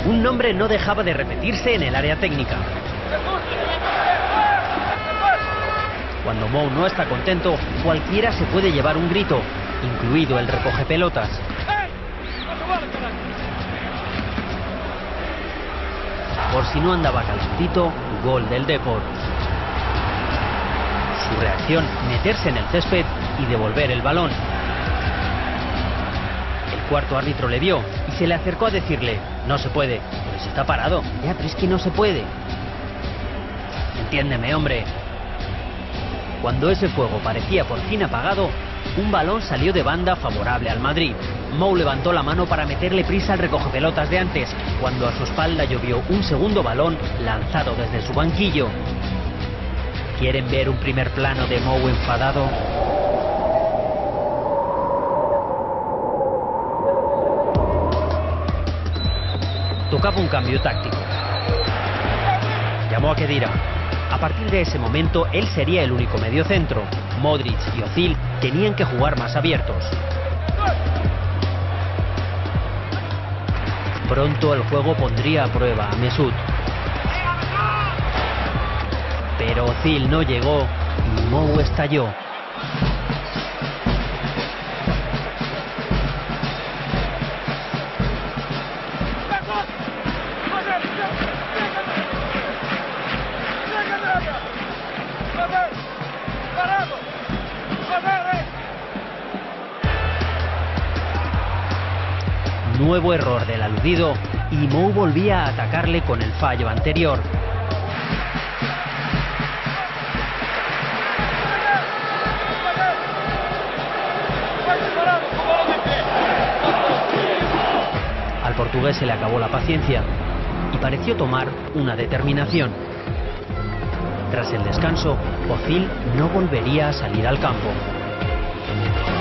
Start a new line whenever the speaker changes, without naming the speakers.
Un nombre no dejaba de repetirse en el área técnica. Cuando Mou no está contento, cualquiera se puede llevar un grito, incluido el recoge pelotas. Por si no andaba calentito, gol del Depor. Su reacción, meterse en el césped y devolver el balón. El cuarto árbitro le vio y se le acercó a decirle: no se puede, pero si está parado. Ya, pero es que no se puede. Entiéndeme, hombre. Cuando ese fuego parecía por fin apagado, un balón salió de banda favorable al Madrid. Mou levantó la mano para meterle prisa al recogepelotas de antes, cuando a su espalda llovió un segundo balón lanzado desde su banquillo. ¿Quieren ver un primer plano de Mou enfadado? Tocaba un cambio táctico. Llamó a Khedira. A partir de ese momento, él sería el único mediocentro. Modric y Özil tenían que jugar más abiertos. Pronto el juego pondría a prueba a Mesut. Pero Özil no llegó y Mou estalló. Nuevo error del aludido y Mou volvía a atacarle con el fallo anterior. Al portugués se le acabó la paciencia y pareció tomar una determinación. Tras el descanso, Özil no volvería a salir al campo.